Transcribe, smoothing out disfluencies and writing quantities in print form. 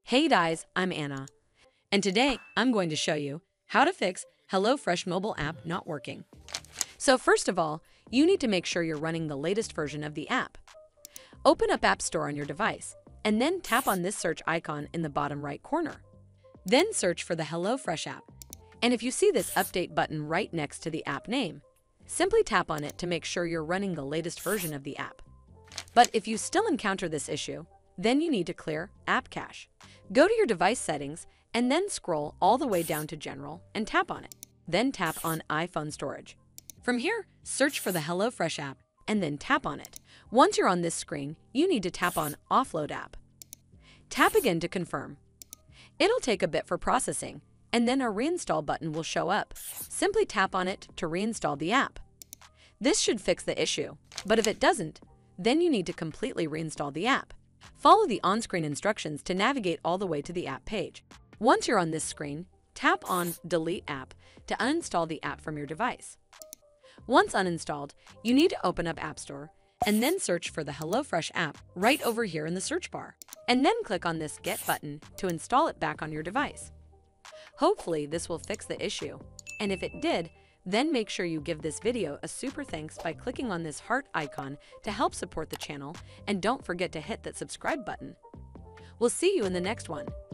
Hey guys, I'm Anna, and today I'm going to show you how to fix HelloFresh mobile app not working. So first of all, you need to make sure you're running the latest version of the app. Open up App Store on your device, and then tap on this search icon in the bottom right corner. Then search for the HelloFresh app, and if you see this update button right next to the app name, simply tap on it to make sure you're running the latest version of the app. But if you still encounter this issue, then you need to clear App Cache. Go to your device settings and then scroll all the way down to General and tap on it. Then tap on iPhone Storage. From here, search for the HelloFresh app and then tap on it. Once you're on this screen, you need to tap on Offload App. Tap again to confirm. It'll take a bit for processing, and then a Reinstall button will show up. Simply tap on it to reinstall the app. This should fix the issue, but if it doesn't, then you need to completely reinstall the app. Follow the on-screen instructions to navigate all the way to the app page. Once you're on this screen, tap on Delete App to uninstall the app from your device. Once uninstalled, you need to open up App Store and then search for the HelloFresh app right over here in the search bar, and then click on this Get button to install it back on your device. Hopefully this will fix the issue, and if it did, then make sure you give this video a super thanks by clicking on this heart icon to help support the channel, and don't forget to hit that subscribe button. We'll see you in the next one.